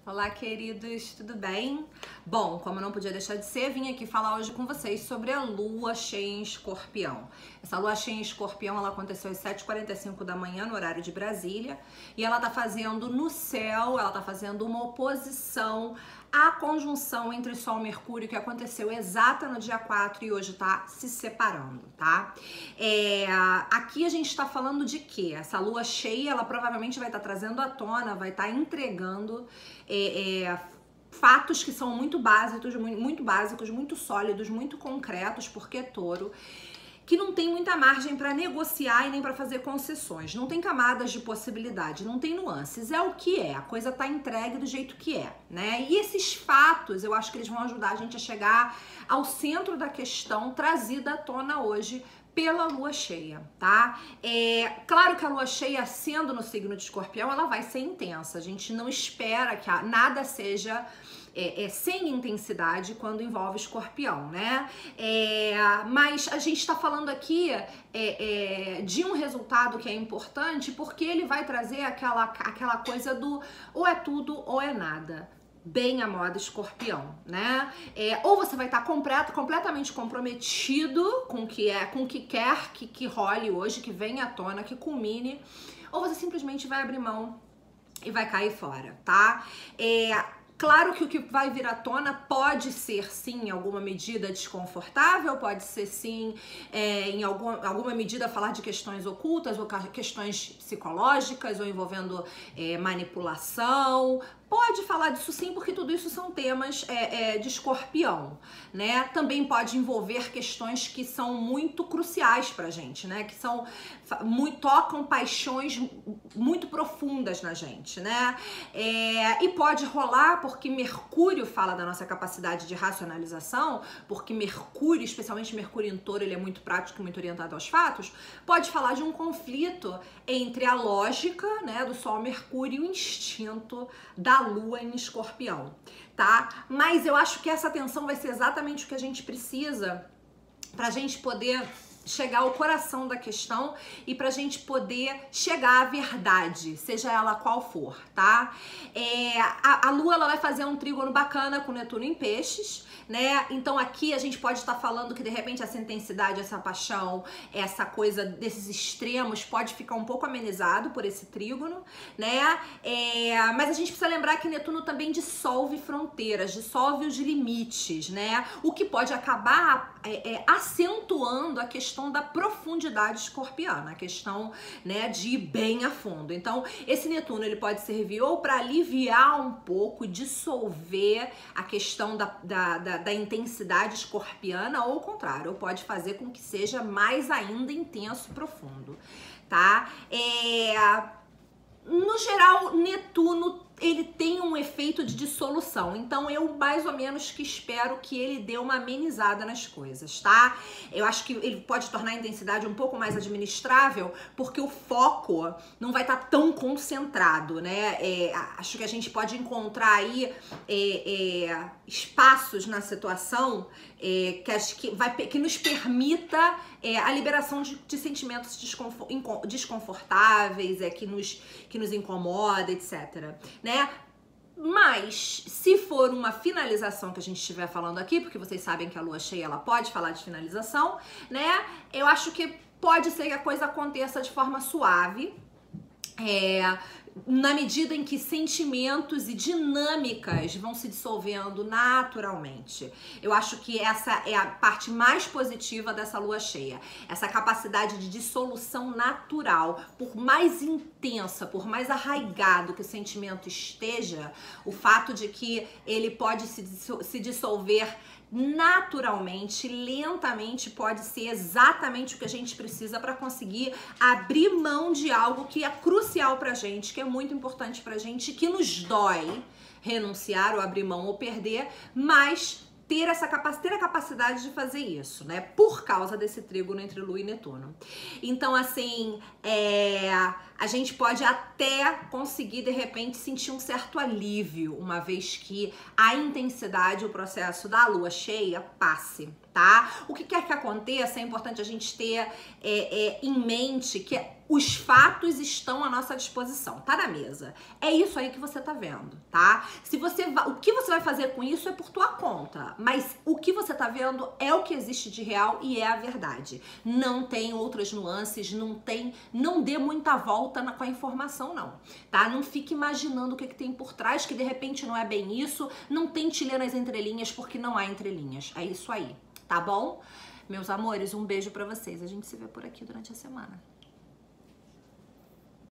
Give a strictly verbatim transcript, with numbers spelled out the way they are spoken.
Olá, queridos, tudo bem? Bom, como não podia deixar de ser, vim aqui falar hoje com vocês sobre a lua cheia em Escorpião. Essa lua cheia em Escorpião, ela aconteceu às sete e quarenta e cinco da manhã, no horário de Brasília, e ela tá fazendo no céu, ela tá fazendo uma oposição à conjunção entre Sol e Mercúrio, que aconteceu exata no dia quatro e hoje tá se separando, tá? É, aqui a gente tá falando de quê? Essa lua cheia, ela provavelmente vai estar tá trazendo à tona, vai estar tá entregando É, é, fatos que são muito básicos, muito básicos, muito sólidos, muito concretos, porque Touro, que não tem muita margem para negociar e nem para fazer concessões, não tem camadas de possibilidade, não tem nuances, é o que é, a coisa tá entregue do jeito que é, né? E esses fatos, eu acho que eles vão ajudar a gente a chegar ao centro da questão trazida à tona hoje pela lua cheia, tá? É claro que a lua cheia, sendo no signo de Escorpião, ela vai ser intensa. A gente não espera que a, nada seja é, é, sem intensidade quando envolve Escorpião, né? É, mas a gente tá falando aqui é, é, de um resultado que é importante porque ele vai trazer aquela, aquela coisa do ou é tudo ou é nada. Bem a moda Escorpião, né? É, ou você vai estar completo, completamente comprometido com o que é, com o que quer que, que role hoje, que venha à tona, que culmine, ou você simplesmente vai abrir mão e vai cair fora, tá? É, Claro que o que vai vir à tona pode ser, sim, em alguma medida desconfortável, pode ser, sim, é, em alguma, alguma medida falar de questões ocultas ou questões psicológicas ou envolvendo é, manipulação. Pode falar disso sim, porque tudo isso são temas é, é, de Escorpião, né? Também pode envolver questões que são muito cruciais pra gente, né? Que são, muito, tocam paixões muito profundas na gente, né? É, e pode rolar porque Mercúrio fala da nossa capacidade de racionalização, porque Mercúrio, especialmente Mercúrio em Touro, ele é muito prático, muito orientado aos fatos, pode falar de um conflito entre a lógica, né, do Sol Mercúrio e o instinto da Lua em Escorpião, tá? Mas eu acho que essa tensão vai ser exatamente o que a gente precisa pra gente poder chegar ao coração da questão e pra gente poder chegar à verdade, seja ela qual for, tá? É, a, a Lua, ela vai fazer um trígono bacana com Netuno em Peixes, né? Então aqui a gente pode estar falando que de repente essa intensidade, essa paixão, essa coisa desses extremos pode ficar um pouco amenizado por esse trígono, né? É, mas a gente precisa lembrar que Netuno também dissolve fronteiras, dissolve os limites, né? O que pode acabar é, é, acentuando a questão da profundidade escorpiana, a questão, né, de ir bem a fundo. Então esse Netuno, ele pode servir ou para aliviar um pouco, dissolver a questão da, da, da da intensidade escorpiana, ou o contrário, ou pode fazer com que seja mais ainda intenso e profundo, tá? É, no geral, Netuno, ele tem um efeito de dissolução, então eu mais ou menos que espero que ele dê uma amenizada nas coisas, tá? Eu acho que ele pode tornar a intensidade um pouco mais administrável, porque o foco não vai estar tão concentrado, né? É, acho que a gente pode encontrar aí é, é, espaços na situação é, que, acho que, vai, que nos permita é, a liberação de, de sentimentos desconfortáveis, é, que, nos, que nos incomoda, etcétera, né? Mas se for uma finalização que a gente estiver falando aqui, porque vocês sabem que a lua cheia, ela pode falar de finalização, né? Eu acho que pode ser que a coisa aconteça de forma suave, é, na medida em que sentimentos e dinâmicas vão se dissolvendo naturalmente. Eu acho que essa é a parte mais positiva dessa lua cheia. Essa capacidade de dissolução natural, por mais intensa, por mais arraigado que o sentimento esteja, o fato de que ele pode se dissolver naturalmente, lentamente, pode ser exatamente o que a gente precisa para conseguir abrir mão de algo que é crucial pra gente, que é muito importante pra gente, que nos dói renunciar ou abrir mão ou perder, mas ter essa capacidade, ter a capacidade de fazer isso, né? Por causa desse trígono entre Lua e Netuno. Então, assim, é, a gente pode até conseguir, de repente, sentir um certo alívio, uma vez que a intensidade, o processo da lua cheia passe, tá? O que quer que aconteça, é importante a gente ter é, é, em mente que os fatos estão à nossa disposição, tá na mesa. É isso aí que você tá vendo, tá? Se você va- o que você vai fazer com isso é por tua conta, mas o que você tá vendo é o que existe de real e é a verdade. Não tem outras nuances, não tem, não dê muita volta na, com a informação não, tá? Não fique imaginando o que, que tem por trás, que de repente não é bem isso, não tente ler nas entrelinhas, porque não há entrelinhas. É isso aí, tá bom? Meus amores, um beijo pra vocês. A gente se vê por aqui durante a semana.